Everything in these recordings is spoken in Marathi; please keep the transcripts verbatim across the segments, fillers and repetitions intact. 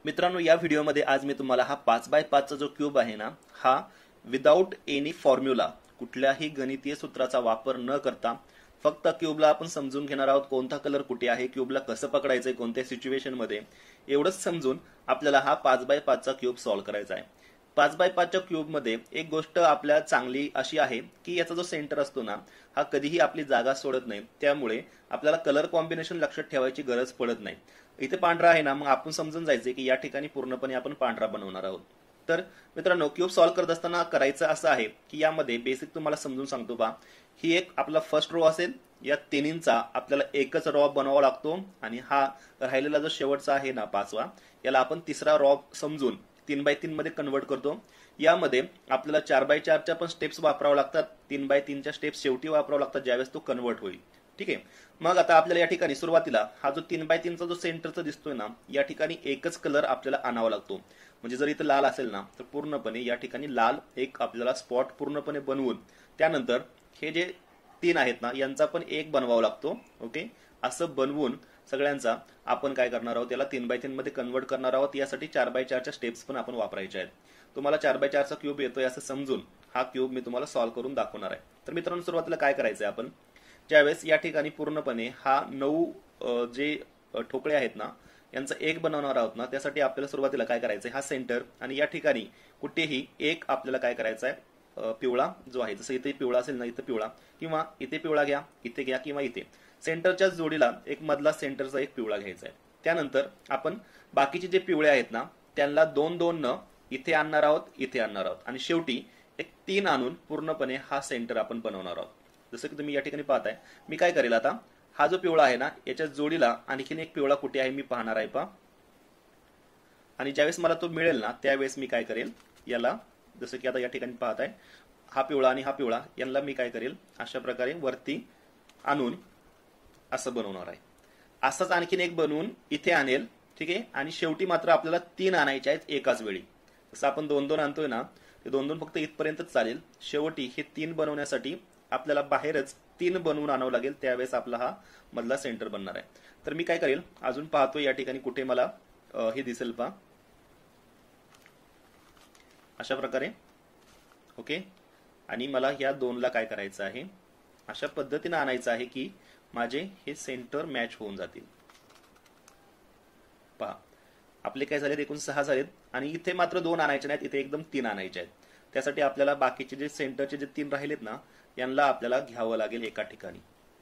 मित्रांनो, या व्हिडिओमध्ये आज मी तुम्हाला हा पाच बाय पाचचा जो क्यूब आहे ना, हा विदाउट एनी फॉर्म्युला, कुठल्याही गणितीय सूत्राचा वापर न करता फक्त क्यूबला आपण समजून घेणार आहोत. कोणता कलर कुठे आहे, क्यूबला कसं पकडायचंय, कोणत्या सिच्युएशन मध्ये, एवढंच समजून आपल्याला हा पाच बाय पाचचा क्यूब सॉल्व्ह करायचा आहे. पाच बाय पाचच्या क्यूब मध्ये एक गोष्ट आपल्या चांगली अशी आहे की याचा जो सेंटर असतो ना, हा कधीही आपली जागा सोडत नाही. त्यामुळे आपल्याला कलर कॉम्बिनेशन लक्षात ठेवायची गरज पडत नाही. इथे पांढरा आहे ना, मग आपण समजून जायचे की या ठिकाणी पूर्णपणे आपण पांढरा बनवणार आहोत. तर मित्रांनो, क्यूब सॉल्व्ह करत असताना करायचं असं आहे की यामध्ये बेसिक तुम्हाला समजून सांगतो बा. ही एक आपला फर्स्ट रो असेल. या तिन्हींचा आपल्याला एकच रॉ बनवावा लागतो आणि हा राहिलेला जो शेवटचा आहे ना, पाचवा, याला आपण तिसरा रॉ समजून तीन बाय तीन मध्ये कन्वर्ट करतो. यामध्ये आपल्याला चार बाय चारच्या पण स्टेप्स वापरावं लागतात. तीन बाय तीनच्या स्टेप्स शेवटी वापरावं लागतात ज्यावेळेस तो कन्वर्ट होईल. ठीक आहे. मग आता आपल्याला या ठिकाणी सुरुवातीला हा जो तीन बाय तीनचा जो सेंटरचा दिसतोय ना, या ठिकाणी एकच कलर आपल्याला आणावा लागतो. म्हणजे जर इथं लाल असेल ना, तर पूर्णपणे या ठिकाणी लाल एक आपल्याला स्पॉट पूर्णपणे बनवून त्यानंतर हे जे तीन आहेत ना, यांचा पण एक बनवावा लागतो. ओके. असं बनवून सगळ्यांचा आपण काय करणार आहोत, याला तीन बाय तीन मध्ये कन्वर्ट करणार आहोत. यासाठी चार बाय चारच्या स्टेप्स पण आपण वापरायच्या आहेत. तुम्हाला चार बाय चारचा क्यूब येतोय असं समजून हा क्यूब मी तुम्हाला सॉल्व्ह करून दाखवणार आहे. तर मित्रांनो, सुरुवातीला काय करायचंय, आपण ज्यावेळेस या ठिकाणी पूर्णपणे हा नऊ जे ठोकळे आहेत ना, यांचा एक बनवणार आहोत ना, त्यासाठी आपल्याला सुरुवातीला काय करायचंय, हा सेंटर आणि या ठिकाणी कुठेही एक आपल्याला काय करायचा आहे, पिवळा जो आहे, जसं इथे पिवळा असेल ना, इथं पिवळा, किंवा इथे पिवळा घ्या, इथे घ्या, किंवा इथे सेंटरच्या जोडीला एक मधला सेंटरचा एक पिवळा घ्यायचा आहे. त्यानंतर आपण बाकीचे जे पिवळे आहेत ना, त्यांना दोन दोन न इथे आणणार आहोत, इथे आणणार आहोत, आणि शेवटी एक तीन आणून पूर्णपणे हा सेंटर आपण बनवणार आहोत. जसं की तुम्ही या ठिकाणी पाहताय. मी काय करेल आता, हा जो पिवळा आहे ना, याच्या जोडीला आणखीन एक पिवळा कुठे आहे मी पाहणार आहे पा. आणि ज्यावेळेस मला तो मिळेल ना, त्यावेळेस मी काय करेल, याला जसं की आता या ठिकाणी पाहताय, हा पिवळा आणि हा पिवळा यांना मी काय करेल, अशा प्रकारे वरती आणून असं बनवणार आहे. असंच आणखीन एक बनवून इथे आणेल. ठीक आहे. आणि शेवटी मात्र आपल्याला तीन आणायचे आहेत एकाच वेळी. जसं आपण दोन दोन आणतोय ना, ते दोन दोन फक्त इथपर्यंतच चालेल. शेवटी हे तीन बनवण्यासाठी आपल्याला बाहेरच तीन बनवून आणावं लागेल. त्यावेळेस आपला हा मधला सेंटर बनणार आहे. तर मी काय करेल, अजून पाहतो या ठिकाणी कुठे मला हे दिसेल पा, अशा प्रकारे. ओके. आणि मला या दोनला काय करायचं आहे, अशा पद्धतीने आणायचं आहे की माझे हे सेंटर मॅच होऊन जातील. पहा, आपले काय झालेत, एकूण सहा झालेत. आणि इथे मात्र दोन आणायचे नाहीत, इथे एकदम तीन आणायचे आहेत. त्यासाठी आपल्याला बाकीचे जे सेंटरचे जे तीन राहिलेत ना, यांना आपल्याला घ्यावं लागेल एका ठिकाणी.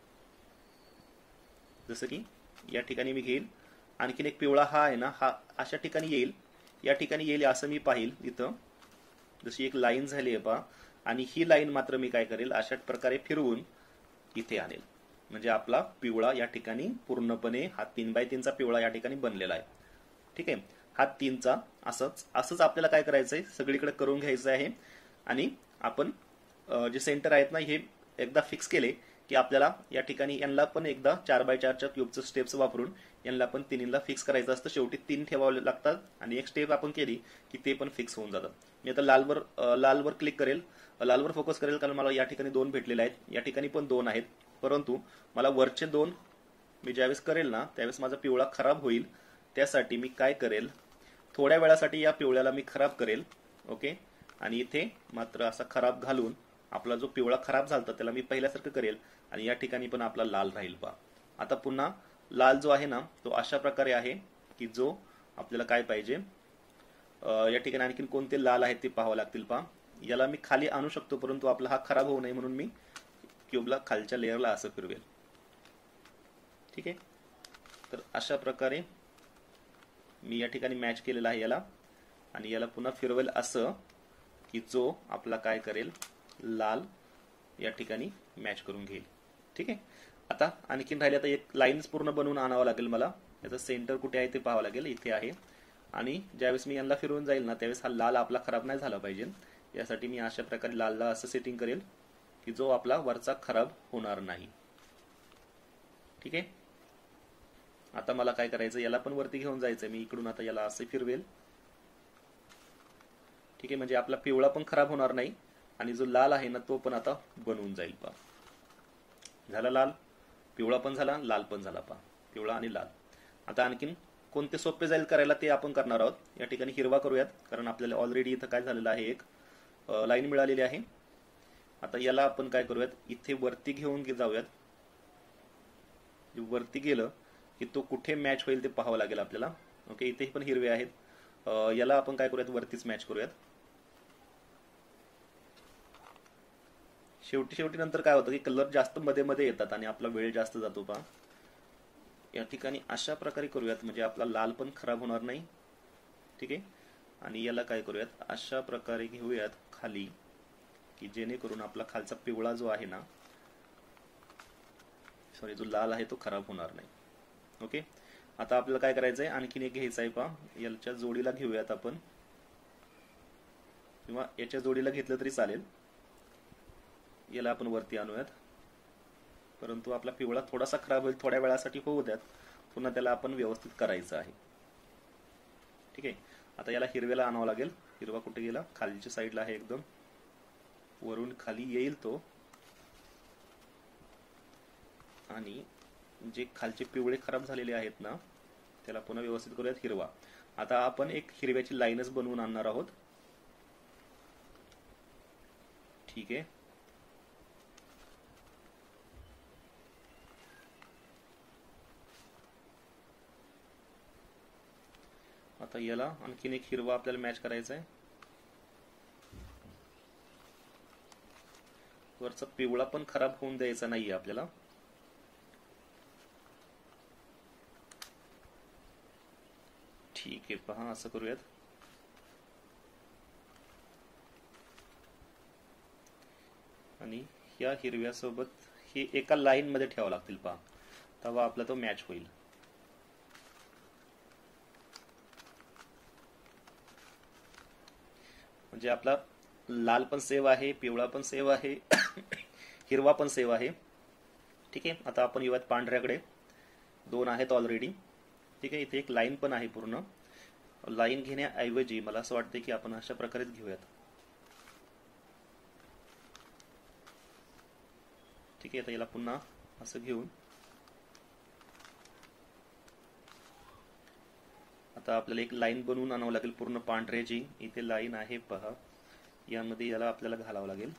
जसं की या ठिकाणी मी घेईल. आणखीन एक पिवळा हा आहे ना, हा अशा ठिकाणी येईल, या ठिकाणी येईल असं मी पाहिल. इथं जशी एक लाईन झाली आहे पहा, आणि ही लाईन मात्र मी काय करेल, अशा प्रकारे फिरवून इथे आणेल. म्हणजे आपला पिवळा या ठिकाणी पूर्णपणे हा तीन बाय तीनचा पिवळा या ठिकाणी बनलेला आहे. ठीक आहे. हा तीनचा असंच असंच आपल्याला काय करायचंय, सगळीकडे करून घ्यायचं आहे. आणि आपण जे सेंटर आहेत ना, हे एकदा फिक्स केले की आपल्याला या ठिकाणी यांना पण एकदा चार बाय चारच्या क्यूबचं स्टेप्स वापरून यांना पण तिन्हीला फिक्स करायचं असतं. शेवटी तीन ठेवावे लागतात आणि एक स्टेप आपण केली की ते पण फिक्स होऊन जातात. मी आता लालवर लालवर क्लिक करेल, लालवर फोकस करेल, कारण मला या ठिकाणी दोन भेटलेले आहेत, या ठिकाणी पण दोन आहेत. परंतु मला वरचे दोन मी ज्यावेळेस करेल ना, त्यावेळेस माझा पिवळा खराब होईल. त्यासाठी मी काय करेल, थोड्या वेळासाठी या पिवळ्याला मी खराब करेल. ओके. आणि इथे मात्र असा खराब घालून आपला जो पिवळा खराब झाला त्याला मी पहिल्यासारखं करेल. आणि या ठिकाणी पण आपला लाल राहील पा. आता पुन्हा लाल जो आहे ना, तो अशा प्रकारे आहे की जो आपल्याला काय पाहिजे, या ठिकाणी आणखीन कोणते लाल आहेत ते पाहावं लागतील पा. याला मी खाली आणू शकतो, परंतु आपला हा खराब होऊ नये म्हणून मी क्यूबला खालच्या लेअरला असं फिरवेल. ठीक आहे. तर अशा प्रकारे मी या ठिकाणी मॅच केलेला आहे याला, आणि याला पुन्हा फिरवेल असं की जो आपला काय करेल, लाल या ठिकाणी मॅच करून घेईल. ठीक आहे. आता आणखीन राहिले, आता एक लाईन्स पूर्ण बनवून आणावं लागेल मला. याचं सेंटर कुठे आहे ते पाहावं लागेल, इथे आहे. आणि ज्यावेळेस मी यांना फिरवून जाईल ना, त्यावेळेस हा लाल आपला खराब नाही झाला पाहिजे. यासाठी मी अशा प्रकारे लालला असं सेटिंग करेल की जो आपला वरचा खराब होणार नाही. ठीक आहे. आता मला काय करायचं, याला पण वरती घेऊन जायचंय. मी इकडून आता याला असं फिरवेल. ठीक आहे. म्हणजे आपला पिवळा पण खराब होणार नाही आणि जो लाल आहे ना, तो पण आता बनवून जाईल पा. झाला लाल, पिवळा पण झाला, लाल पण झाला पा. पिवळा आणि लाल. आता आणखीन कोणते सोपे जाईल करायला ते आपण करणार आहोत. या ठिकाणी हिरवा करूयात, कारण आपल्याला ऑलरेडी इथं काय झालेलं आहे, एक लाईन मिळालेली आहे. आता याला आपण काय करूयात, इथे वरती घेऊन जाऊयात. वरती गेलं की तो कुठे मॅच होईल ते पाहावं लागेल आपल्याला. ओके, इथे पण हिरवे आहेत. याला आपण काय करूयात, वरतीच मॅच करूयात. शेवटी शेवटी नंतर काय होतं की कलर जास्त मध्ये मध्ये येतात आणि आपला वेळ जास्त जातो. पहा या ठिकाणी अशा प्रकारे करूयात, म्हणजे आपला लाल पण खराब होणार नाही. ठीक आहे, आणि याला काय करूयात, अशा प्रकारे घेऊयात खाली, की जेणेकरून आपला खालचा पिवळा जो आहे ना, सॉरी जो लाल आहे तो खराब होणार नाही. ओके, आता आपल्याला काय करायचंय, आणखीन एक घ्यायचं आहे. पहा याच्या जोडीला घेऊयात आपण, किंवा याच्या जोडीला घेतलं तरी चालेल. याला आपण वरती आणूयात, परंतु आपला पिवळा थोडासा खराब होईल, थोड्या वेळासाठी होऊ द्यात, पुन्हा त्याला आपण व्यवस्थित करायचं आहे. ठीक आहे, आता याला हिरव्याला आणावं लागेल. हिरवा कुठे गेला, खालच्या साईडला आहे, एकदम वरून खाली येईल तो. आणि जे खालचे पिवळे खराब झालेले आहेत ना, त्याला पुन्हा व्यवस्थित करूयात हिरवा. आता आपण एक हिरव्याची लाईनच बनवून आणणार आहोत. ठीक आहे, आता याला आणखीन एक हिरवा आपल्याला मॅच करायचा आहे. वरचा पिवळा पण खराब होऊन द्यायचा नाहीये आपल्याला. ठीक आहे, पहा असं करूयात. आणि या हिरव्या सोबत हे एका लाईन मध्ये ठेवावं लागतील. पहा तेव्हा आपला तो मॅच होईल. म्हणजे आपला लाल पण सेव आहे, पिवळा पण सेव आहे, हिरवा पण सेव आहे. ठीक आहे, आता आपण येऊयात पांढऱ्याकडे. दोन आहेत ऑलरेडी. ठीक आहे, इथे एक लाईन पण आहे. पूर्ण लाईन घेण्याऐवजी मला असं वाटतं की आपण अशा प्रकारेच घेऊयात. ठीक आहे, आता याला पुन्हा असं घेऊन आता आपल्याला एक लाईन बनवून आणावं लागेल पूर्ण पांढऱ्याची. इथे लाईन आहे पहा, यामध्ये याला आपल्याला घालावं लागेल.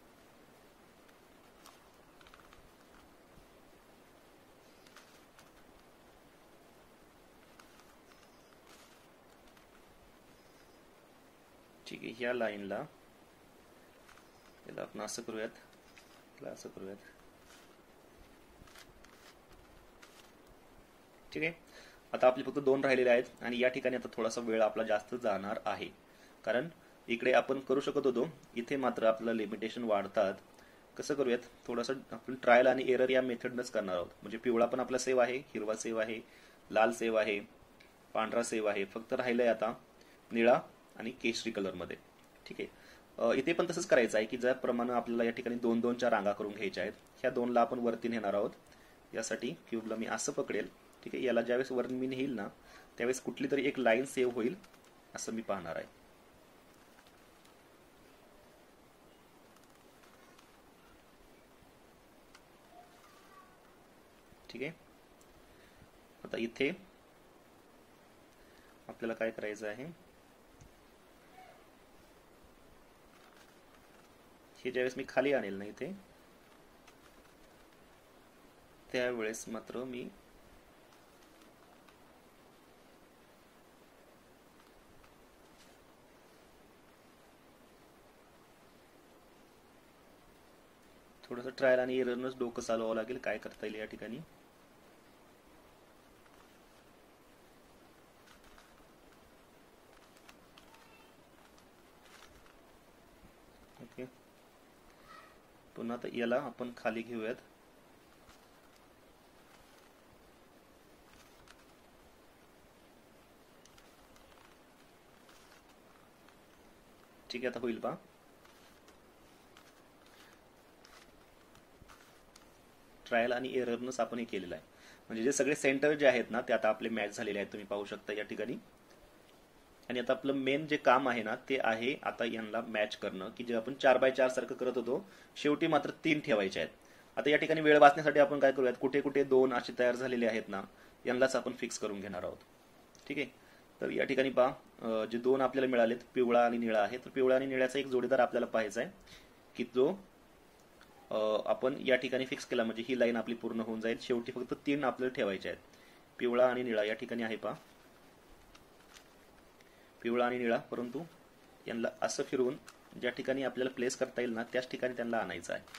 ठीक आहे, ह्या लाईनला याला आपण असं करूयात, याला असं करूयात. ठीक आहे, आता आपले फक्त दोन राहिलेले आहेत आणि या ठिकाणी आता थोडासा वेळ आपला जास्त जाणार आहे, कारण इकडे आपण करू शकत होतो, इथे मात्र आपलं लिमिटेशन वाढतात. कसं करूयात, थोडंसं आपण ट्रायल आणि एरर या मेथडनंच करणार आहोत. म्हणजे पिवळा पण आपला सेव आहे, हिरवा सेव आहे, लाल सेव आहे, पांढरा सेव आहे. फक्त राहिलंय आता निळा आणि केशरी कलरमध्ये. ठीक आहे, इथे पण तसंच करायचं आहे की ज्याप्रमाणे आपल्याला या ठिकाणी दोन दोनच्या रांगा करून घ्यायच्या आहेत. ह्या दोनला आपण वरती नेणार आहोत. यासाठी क्यूबला मी असं पकडेल. ठीक आहे, याला ज्यावेळेस वर मी नेईल ना, त्यावेळेस कुठली तरी एक लाईन सेव्ह होईल असं मी पाहणार आहे. ठीक आहे, आता इथे आपल्याला काय करायचं आहे, हे ज्यावेळेस मी खाली आणेल ना इथे, त्यावेळेस मात्र मी थोडंसं ट्रायल आणि एररनच डोकं चालवावं लागेल, काय करता येईल या ठिकाणी. ओके, पुन्हा तर याला आपण खाली घेऊयात. ठीक आहे, आता होईल पहा. ट्रायल आणि एररनच आपण हे केलेलं आहे. म्हणजे जे सगळे सेंटर जे आहेत ना, ते आता आपले मॅच झालेले आहेत, तुम्ही पाहू शकता या ठिकाणी. आणि आता आपलं मेन जे काम आहे ना, ते आहे आता यांना मॅच करणं, की जे आपण चार बाय चार सारखं करत होतो, शेवटी मात्र तीन ठेवायचे आहेत. आता या ठिकाणी वेळ वाचण्यासाठी आपण काय करूयात, कुठे कुठे दोन असे तयार झालेले आहेत ना, यांनाच आपण फिक्स करून घेणार आहोत. ठीक आहे. तर या ठिकाणी पहा, अं, जे दोन आपल्याला मिळालेत पिवळा आणि निळा आहे, तर पिवळा आणि निळ्याचा एक जोडीदार आपल्याला पाहायचा आहे की जो अं, आपण या ठिकाणी फिक्स केला म्हणजे ही लाईन आपली पूर्ण होऊन जाईल. शेवटी फक्त तीन आपल्याला ठेवायचे आहेत, पिवळा आणि निळा या ठिकाणी आहे पहा, पिवळा आणि निळा. परंतु यांना असं फिरवून ज्या ठिकाणी आपल्याला प्लेस करता येईल ना त्याच ठिकाणी त्यांना आणायचं आहे.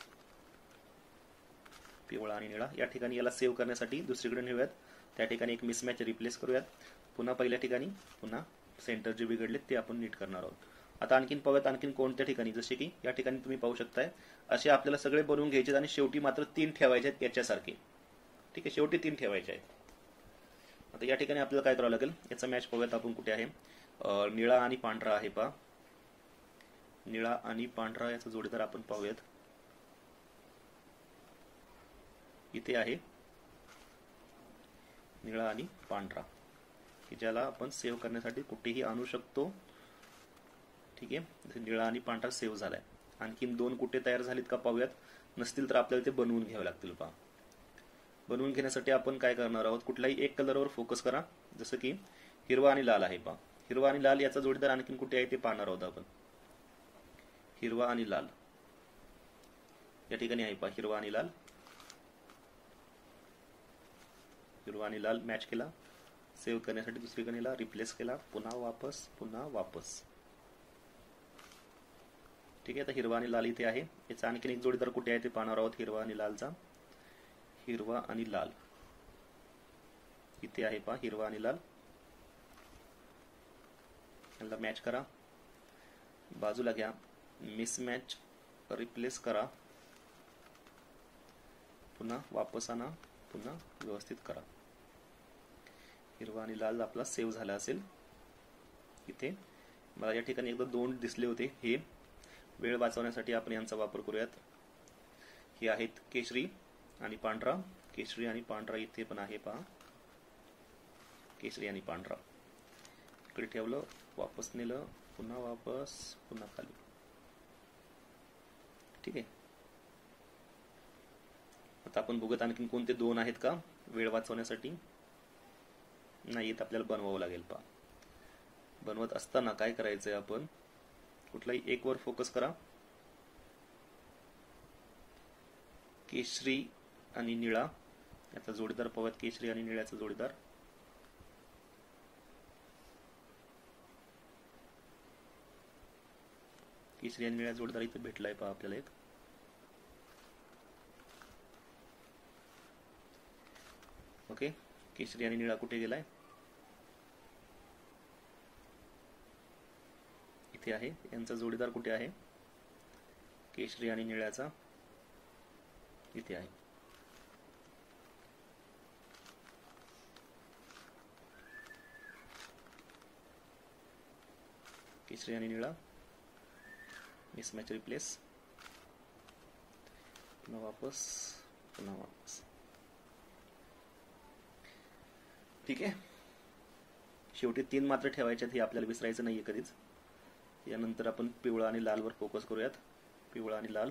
पिवळा आणि निळा या ठिकाणी याला सेव्ह करण्यासाठी दुसरीकडे नेऊयात, त्या ठिकाणी एक मिसमॅच रिप्लेस करूयात, पुन्हा पहिल्या ठिकाणी पुन्हा सेंटर जे बिघडले ते आपण नीट करणार आहोत. आता आणखीन पाहूयात आणखीन कोणत्या ठिकाणी, जसे की या ठिकाणी तुम्ही पाहू शकताय असे आपल्याला सगळे बनवून घ्यायचे आणि शेवटी मात्र तीन ठेवायचे आहेत याच्यासारखे. ठीक आहे, शेवटी तीन ठेवायचे आहेत. आता या ठिकाणी आपल्याला काय करावं लागेल, याचा मॅच पाहूयात आपण कुठे आहे. अं, निळा आणि पांढरा आहे पहा, निळा आणि पांढरा याचा जोडीदार आपण पाहूयात. इथे आहे निळा आणि पांढरा, की ज्याला आपण सेव्ह करण्यासाठी कुठेही आणू शकतो. ठीक आहे, निळा आणि पांढरा सेव्ह झालाय. आणखीन दोन कुठे तयार झालेत का पाहूयात, नसतील तर आपल्याला ते बनवून घ्यावे लागतील पहा. बनवून घेण्यासाठी आपण काय करणार आहोत, कुठल्याही एक कलरवर फोकस करा, जसं की हिरवा आणि लाल आहे पहा, हिरवा आणि लाल याचा जोडीदार आणखीन कुठे आहे ते पाहणार आहोत आपण. हिरवा आणि लाल या ठिकाणी आहे पहा, हिरवा आणि लाल, हिरवा आणि लाल मॅच केला, सेव्ह करण्यासाठी दुसरीकडे नेला, रिप्लेस केला, पुन्हा वापस पुन्हा वापस. ठीक आहे, आता हिरवा आणि लाल इथे आहे. याचा आणखीन एक जोडीदार कुठे आहे ते पाहणार आहोत, हिरवा आणि लालचा. हिरवा आणि लाल इथे आहे पहा, हिरवा आणि लाल, याला मॅच करा, बाजूला घ्या, मिसमॅच रिप्लेस करा, पुन्हा वापस आणा, पुन्हा व्यवस्थित करा. हिरवा आणि लाल आपला सेव्ह झाला असेल. इथे मला या ठिकाणी एकदा दोन दिसले होते, हे वेळ वाचवण्यासाठी आपण यांचा वापर करूयात. हे आहेत केशरी आणि पांढरा, केशरी आणि पांढरा इथे पण आहे पहा, केशरी आणि पांढरा. इकडे ठेवलं, वापस नेलं, पुन्हा वापस, पुन्हा खाली. ठीक आहे, आता आपण बघत आणखीन कोणते दोन आहेत का वेळ वाचवण्यासाठी. नाही, आपल्याला बनवावं लागेल पहा. बनवत असताना काय करायचंय, आपण कुठलाही एक वर फोकस करा, केशरी आणि निळा याचा जोडीदार पाहूयात, केशरी आणि निळ्याचा जोडीदार. केशरी आणि निळ्या जोडीदार इथे भेटलाय पहा आपल्याला एक. ओके, केशरी आणि निळा कुठे गेलाय, इथे आहे. यांचा जोडीदार कुठे आहे, केशरी आणि निळ्याचा, इथे आहे. केशरी आणि निळा, मिसमॅच रिप्लेस, पुन्हा वापस पुन्हा वापस. ठीक आहे, शेवटी तीन मात्र ठेवायचे आहेत, हे आपल्याला विसरायचं नाहीये कधीच. यानंतर आपण पिवळा आणि लाल वर फोकस करूयात, पिवळा आणि लाल.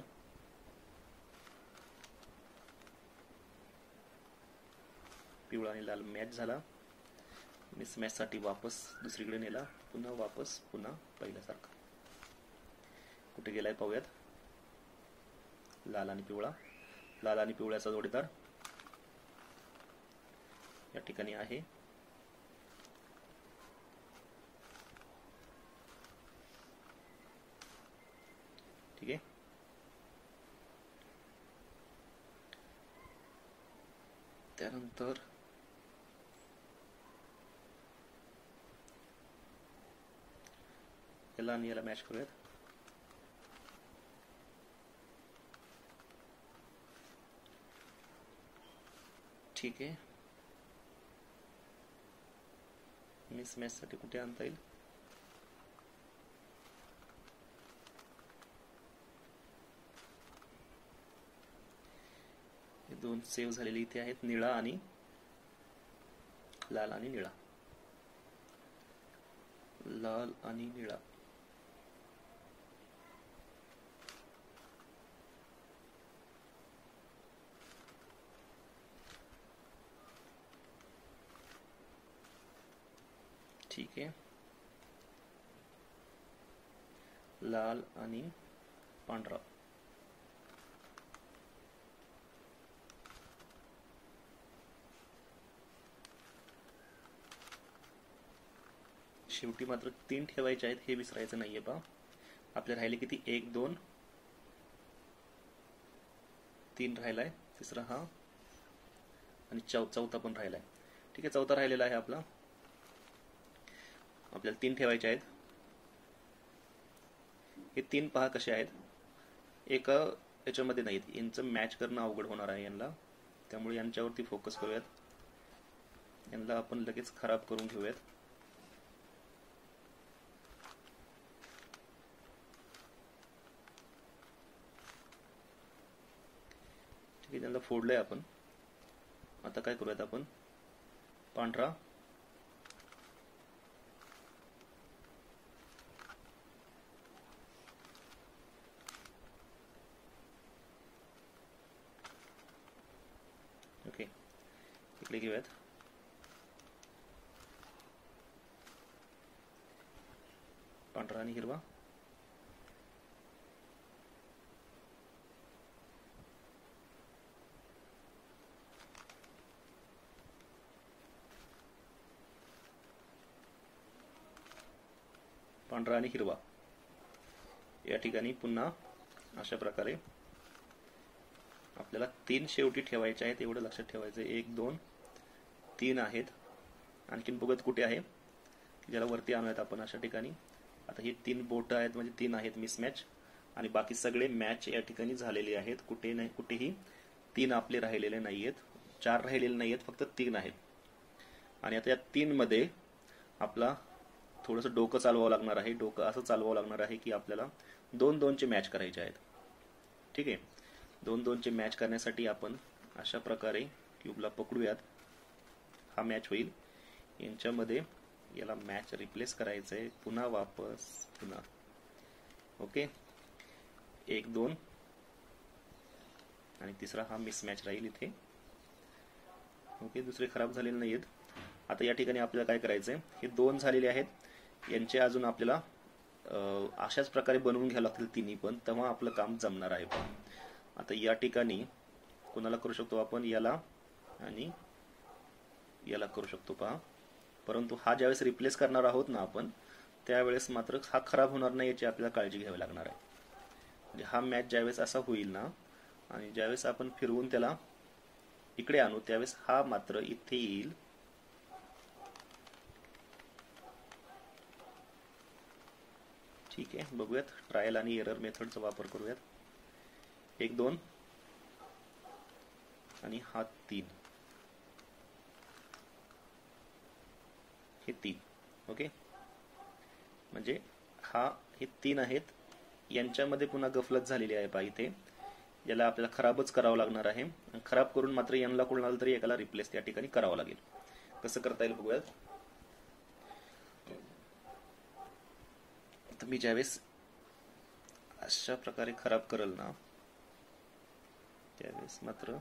पिवळा आणि लाल मॅच झाला, मिसमॅच साठी वापस दुसरीकडे नेला, पुन्हा वापस पुन्हा पहिल्यासारखा. कुठे गेलाय पाहूयात, लाल आणि पिवळा, लाल आणि पिवळ्याचा जोडीदार या ठिकाणी आहे. ठीक आहे, त्यानंतर याला आणि याला मॅच करूयात. ठीक आहे, मिसमॅच साठी कुठे आणता येईल, हे दोन सेव्ह झालेले इथे आहेत, निळा आणि लाल आणि निळा, लाल आणि निळा. ओके, लाल आणि पांढरा. शेवटी मात्र तीन ठेवायचे आहेत, हे विसरायचं नाहीये. पहा आपले राहिले किती, एक दोन तीन राहिलाय, तिसरा हा आणि चौ चौथा पण राहिलाय. ठीक आहे, चौथा राहिलेला आहे आपला. आपल्याला तीन ठेवायचे आहेत. हे तीन पहा कसे आहेत, एका याच्यामध्ये नाहीत, यांचं मॅच करणं अवघड होणार आहे यांना, त्यामुळे यांच्यावरती फोकस करूयात. यांना आपण लगेच खराब करून घेऊयात. ठीक आहे, त्यांना फोडलंय आपण. आता काय करूयात आपण, पांढरा ओके, इकडे घेऊयात. पांढरा आणि हिरवा. पांढरा आणि हिरवा. या ठिकाणी पुन्हा अशा प्रकारे आपल्याला तीन शेवटी ठेवायचे आहेत, एवढं लक्षात ठेवायचं. एक दोन तीन आहेत. आणखीन बघत कुठे आहे, ज्याला वरती आणूयात आपण अशा ठिकाणी. आता ही तीन बोट आहेत, म्हणजे तीन आहेत मिसमॅच, आणि बाकी सगळे मॅच या ठिकाणी झालेले आहेत. कुठे नाही, कुठेही तीन आपले राहिलेले नाहीयेत, चार राहिलेले नाहीयेत, फक्त तीन आहेत. आणि आता या तीन मध्ये आपला थोडंसं डोकं चालवावं लागणार आहे. डोकं असं चालवावं लागणार आहे की आपल्याला दोन दोनचे मॅच करायचे आहेत. ठीक आहे, दोन दोनचे मॅच करण्यासाठी आपण अशा प्रकारे क्यूबला पकडूयात. हा मॅच होईल, यांच्यामध्ये याला मॅच रिप्लेस करायचं आहे. पुन्हा वापस पुन्हा. ओके, एक दोन आणि तिसरा हा मिसमॅच राहील इथे. ओके, दुसरे खराब झालेले नाहीयेत. आता या ठिकाणी आपल्याला काय करायचंय, हे दोन झालेले आहेत, यांचे अजून आपल्याला अशाच प्रकारे बनवून घ्यावं लागतील तिन्ही पण, तेव्हा आपलं काम जमणार आहे. पण आता या ठिकाणी कोणाला करू शकतो आपण, याला आणि याला करू शकतो पहा. परंतु हा ज्यावेळेस रिप्लेस करणार आहोत ना आपण, त्यावेळेस मात्र हा खराब होणार नाही याची आपल्याला काळजी घ्यावी लागणार आहे. म्हणजे हा मॅच ज्यावेळेस असा होईल ना, आणि ज्यावेळेस आपण फिरवून त्याला इकडे आणू, त्यावेळेस हा मात्र इथे येईल. ठीक आहे, बघूयात, ट्रायल आणि एरर मेथडचा वापर करूयात. एक दोन आणि हा तीन, हे तीन. ओके, म्हणजे हा हे तीन आहेत, यांच्यामध्ये पुन्हा गफलत झालेली आहे पहा इथे. याला आपल्याला खराबच करावं लागणार आहे. खराब करून मात्र यांना कोणाला तरी एकाला रिप्लेस त्या ठिकाणी करावं लागेल. कसं करता येईल बघूयात. तर मी ज्यावेळेस अशा प्रकारे खराब करल ना, त्यावेळेस मात्र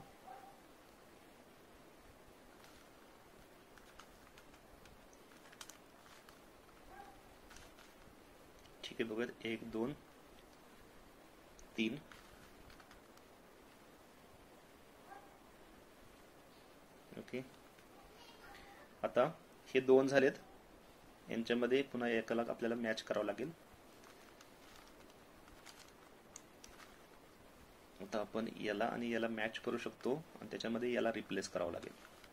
ठीक आहे, बघूयात. एक दोन तीन, ओके. आता हे दोन झालेत, यांच्यामध्ये पुन्हा एकाला आपल्याला मॅच करावं लागेल. आता आपण याला आणि याला मॅच करू शकतो, आणि त्याच्यामध्ये याला रिप्लेस करावं लागेल.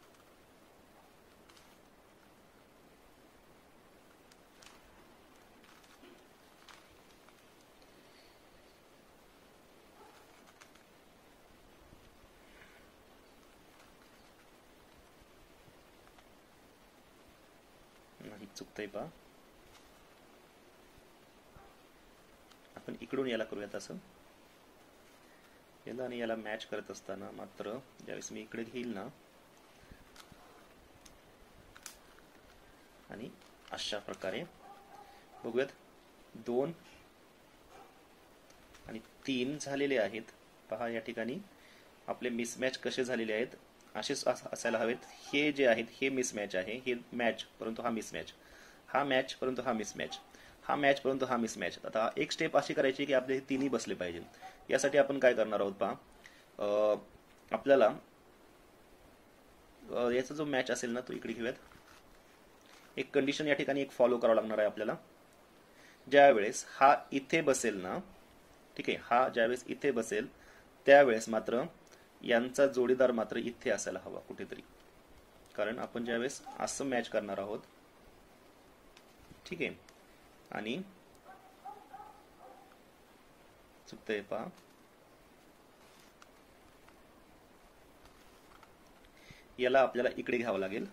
नाही, चुकतंय पहा. आपण इकडून याला करूयात असं. याला आणि याला मॅच करत असताना मात्र ज्यावेळेस मी इकडे घेईल ना, आणि अशा प्रकारे बघूयात, दोन आणि तीन झालेले आहेत पहा. या ठिकाणी आपले मिसमॅच कसे झालेले आहेत, असेच असायला हवेत. हे जे आहेत हे मिसमॅच आहे, हे मॅच, परंतु हा मिसमॅच. हा मॅच परंतु हा मिसमॅच, हा मॅच परंतु हा मिसमॅच. आता एक स्टेप अशी करायची की आपले हे तिन्ही बसले पाहिजे. यासाठी आपण काय करणार आहोत पहा, आपल्याला याचा जो मॅच असेल ना तो इकडे घेऊयात. एक कंडिशन या ठिकाणी एक फॉलो करावं लागणार आहे आपल्याला. ज्यावेळेस हा इथे बसेल ना, ठीक आहे, हा ज्यावेळेस इथे बसेल त्यावेळेस मात्र यांचा जोडीदार मात्र इथे असायला हवा कुठेतरी, कारण आपण ज्यावेळेस असं मॅच करणार आहोत, ठीक आहे, आणि चुकतंय पहा, याला आपल्याला इकडे घ्यावं लागेल.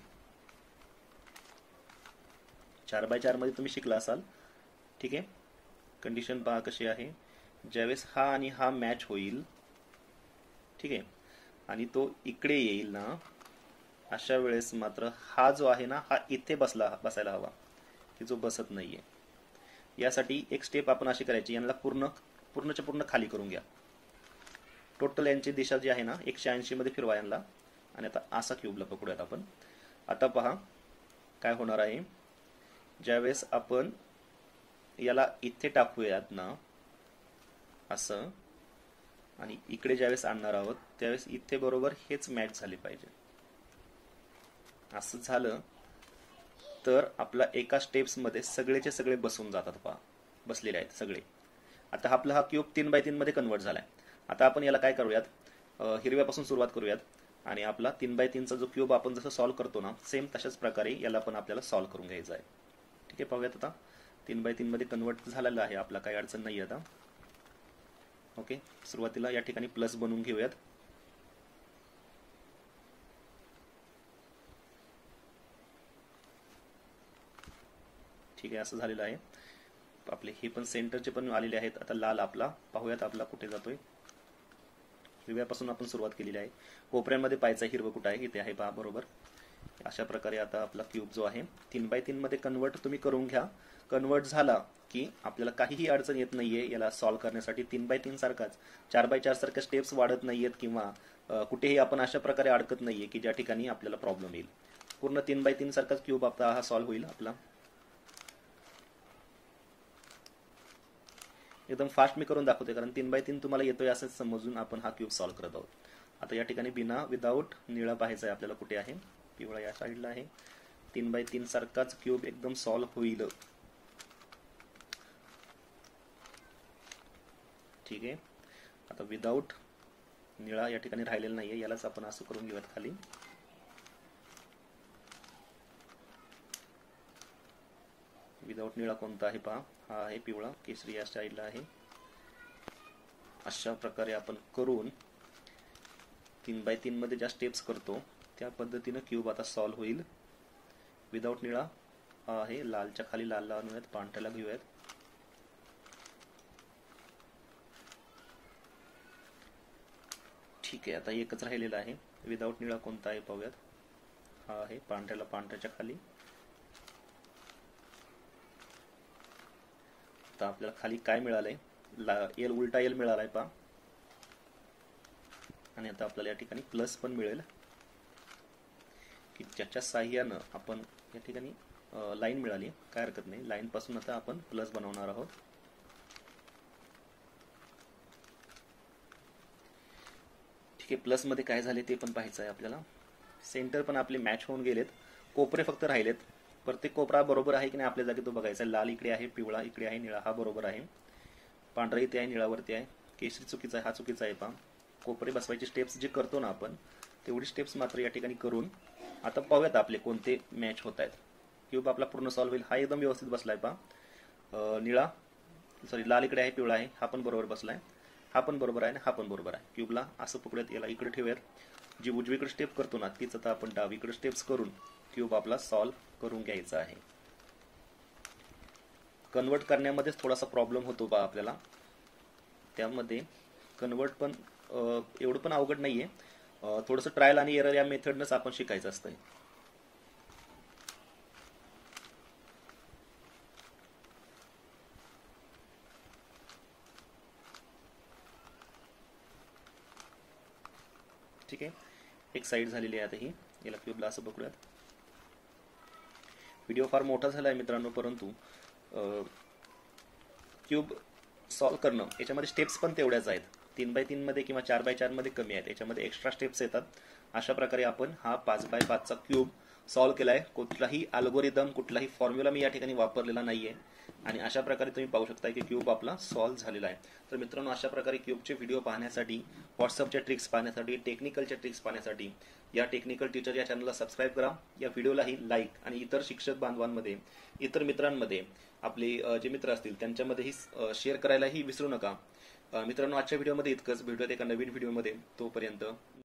चार बाय चार मध्ये तुम्ही शिकला असाल, ठीक आहे. कंडिशन पहा कशी आहे, ज्यावेळेस हा आणि हा मॅच होईल, ठीक आहे, आणि तो इकडे येईल ना, अशा वेळेस मात्र हा जो आहे ना हा इथे बसला बसायला हवा, की जो बसत नाहीये. यासाठी एक स्टेप आपण अशी करायची, यांना पूर्ण पूर्णच्या पूर्ण खाली करून घ्या. टोटल यांची दिशा जी आहे ना एकशे ऐंशी मध्ये फिरवा यांना. आणि आता असा क्यूबला पकडूयात आपण. आता पहा काय होणार आहे, ज्यावेळेस आपण याला इथे टाकूयात ना असं, आणि इकडे ज्यावेळेस आणणार आहोत त्यावेळेस इथे बरोबर हेच मॅच झाले पाहिजे. असं झालं तर आपला एका स्टेप्स मध्ये सगळेचे सगळे बसून जातात. पहा बसलेले आहेत सगळे. आता आपला हा क्यूब तीन बाय तीन मध्ये कन्वर्ट झालाय. आता आपण याला काय करूयात, हिरव्यापासून सुरुवात करूयात आणि आपला तीन बाय तीनचा जो क्यूब आपण जसं सॉल्व्ह करतो ना सेम तशाच प्रकारे याला पण आपल्याला सॉल्व्ह करून घ्यायचा आहे. ठीक आहे, पाहूयात. आता तीन बाय तीन मध्ये कन्वर्ट झालेला आहे आपला, काही अडचण नाही आता. ओके, सुरुवातीला या ठिकाणी प्लस बनवून घेऊयात. ठीक आहे, असं झालेलं आहे आपले. हे पण सेंटरचे पण आलेले आहेत. आता लाल आपला पाहूयात आपला कुठे जातोय. हिरव्यापासून आपण सुरुवात केलेली आहे. कोपऱ्यामध्ये पाहायचं हिरवं कुठं आहे, इथे आहे पहा बरोबर. अशा प्रकारे आता आपला क्यूब जो आहे तीन बाय तीन मध्ये कन्वर्ट तुम्ही करून घ्या. कन्वर्ट झाला की आपल्याला काहीही अडचण येत नाहीये याला सॉल्व्ह करण्यासाठी. तीन बाय तीन सारखाच चार बाय चार सारख्या स्टेप्स वाढत नाहीयेत किंवा कुठेही आपण अशा प्रकारे अडकत नाहीये की ज्या ठिकाणी आपल्याला प्रॉब्लेम येईल. पूर्ण तीन बाय तीन सारखाच क्यूब आपला हा सॉल्व्ह होईल आपला. एकदम फास्ट मी करून दाखवते कारण तीन बाय तीन तुम्हाला येतोय असं समजून आपण हा क्यूब सॉल्व्ह करत आहोत. आता या ठिकाणी बिना विदाऊट निळा पाहायचा आहे आपल्याला कुठे आहे, पिवळा या साईडला आहे. तीन बाय तीन सारखाच क्यूब एकदम सॉल्व्ह होईल. ठीक आहे, आता विदाऊट निळा या ठिकाणी राहिलेला नाहीये, यालाच आपण असं करून घेऊयात खाली. विदाऊट निळा कोणता आहे पहा, हा आहे पिवळा, केसरी या साईडला आहे. अशा प्रकारे आपण करून तीन बाय तीन मध्ये ज्या स्टेप्स करतो त्या पद्धतीनं क्यूब आता सॉल्व्ह होईल. विदाऊट निळा हा आहे, लालच्या खाली लाल लावूयात, पांढऱ्याला घेऊयात. ठीक आहे, आता एकच राहिलेला आहे. विदाऊट निळा कोणता आहे पाहूयात, हा आहे, पांढऱ्याला पांढऱ्याच्या खाली. आता आपल्याला खाली काय मिळालंय, एल उलटा एल मिळालाय पहा. आणि आता आपल्याला या ठिकाणी प्लस पण मिळेल की ज्याच्या साह्यानं आपण या ठिकाणी लाईन मिळाली, काय हरकत नाही. लाईन पासून आता आपण प्लस बनवणार आहोत. ठीक आहे, प्लस मध्ये काय झाले ते पण पाहायचं आहे आपल्याला. सेंटर पण आपले मॅच होऊन गेलेत, कोपरे फक्त राहिलेत. प्रत्येक कोपरा बरोबर आहे की नाही आपल्या जागी तो बघायचा. लाल इकडे आहे, पिवळा इकडे आहे, निळा हा बरोबर आहे, पांढरा इथे आहे, निळावरती आहे, केशरी चुकीचा आहे, हा चुकीचा आहे पहा. कोपरे बसवायचे स्टेप्स जे करतो ना आपण तेवढी स्टेप्स मात्र या ठिकाणी करून आता पाहूयात आपले कोणते मॅच होत आहेत. क्यूब आपला पूर्ण सॉल्व्ह होईल. हा एकदम व्यवस्थित बसलाय पहा. निळा सॉरी लाल इकडे आहे, पिवळा आहे, हा पण बरोबर बसलाय, हा पण बरोबर आहे, हा पण बरोबर आहे. क्यूबला असं पकडूयात, याला इकडे ठेवूयात. जी उजवीकडे स्टेप करतो ना तीच आता आपण डावीकडे स्टेप्स करून क्यूब आपला सॉल्व्ह करून घ्यायचा आहे. कन्वर्ट करण्यामध्येच थोडासा प्रॉब्लेम होतो बा आपल्याला. त्यामध्ये कन्वर्ट पण एवढं पण अवघड नाहीये, थोडंसं ट्रायल आणि एरर या मेथडनंच आपण शिकायचं असतंय. ठीक आहे, एक साईड झालेली आहे आता ही. याला क्यूबला असं पकडूयात. व्हिडिओ फार मोठा झाला आहे मित्रांनो, परंतु क्यूब सॉल्व करणं याच्यामध्ये स्टेप्स पण तेवढ्याच आहेत. तीन बाय तीन मध्ये किंवा चार बाय चार मध्ये कमी आहेत, याच्यामध्ये एक्स्ट्रा स्टेप्स येतात. अशा प्रकारे आपण हा पाच बाय पाचचा क्यूब सॉल्व केलाय. कुठलाही अल्गोरिदम कुठलाही फॉर्म्युला मी या ठिकाणी वापरलेला नाहीये आणि अशा प्रकारे तुम्ही पाहू शकता की क्यूब आपला सॉल्व झालेला आहे. तर मित्रांनो, अशा प्रकारे क्यूबचे व्हिडिओ पाहण्यासाठी, व्हॉट्सअपच्या ट्रिक्स पाहण्यासाठी, टेक्निकलच्या ट्रिक्स पाहण्यासाठी या टेक्निकल टीचर या चॅनलला सबस्क्राईब करा. या व्हिडिओलाही लाईक आणि इतर शिक्षक बांधवांमध्ये, इतर मित्रांमध्ये, आपले जे मित्र असतील त्यांच्यामध्येही शेअर करायलाही विसरू नका. मित्रांनो, आजच्या व्हिडिओमध्ये इतकंच. भेटूयात एका नवीन व्हिडिओमध्ये. तोपर्यंत